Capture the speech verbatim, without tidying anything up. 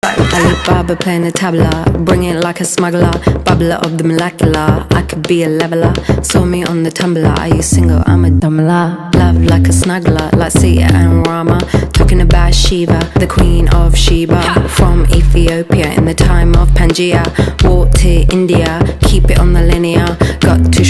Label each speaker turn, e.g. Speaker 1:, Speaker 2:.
Speaker 1: Alibaba playing the tabla, bring it like a smuggler, bubbler of the molecular. I could be a leveler, saw me on the tumbler. Are you single? I'm a dumbler. Love like a snuggler, like Sita and Rama. Talking about Shiva, the queen of Sheba. From Ethiopia in the time of Pangea. Walked to India, keep it on the linear. Got to